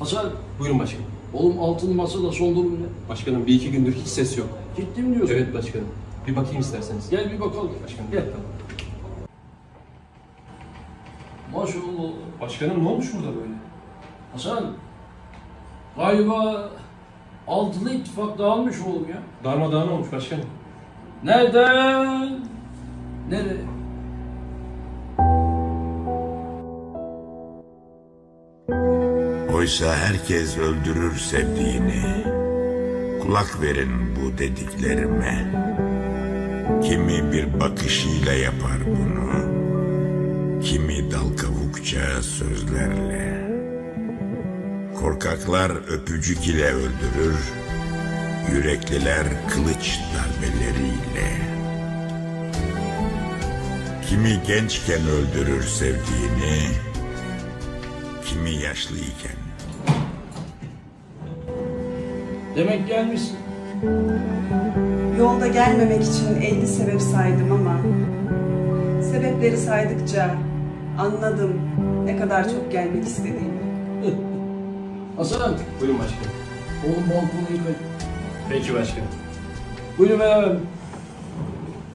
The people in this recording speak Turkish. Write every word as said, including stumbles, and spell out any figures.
Hasan, Buyurun başkanım. oğlum altın masada son durum ne? Başkanım bir iki gündür hiç ses yok. Ciddi mi diyorsun? Evet başkanım. Bir bakayım isterseniz. Gel bir bakalım. Başkanım. Gel. Tamam. Maşallah. Başkanım ne olmuş burada böyle? Hasan, galiba altılı ittifak dağılmış oğlum ya. Darmadağın olmuş başkanım. Nereden? Nereye? Oysa herkes öldürür sevdiğini. Kulak verin bu dediklerime. Kimi bir bakışıyla yapar bunu, kimi dal kavukça sözlerle. Korkaklar öpücük ile öldürür, yürekliler kılıç darbeleriyle. Kimi gençken öldürür sevdiğini, kimi yaşlıyken. Demek gelmişsin. Yolda gelmemek için elli sebep saydım ama sebepleri saydıkça anladım ne kadar çok gelmek istediğimi. Hasan, Buyurun başkanım. oğlum balkonu yıkayın. Peki başkanım. Buyurun beraber.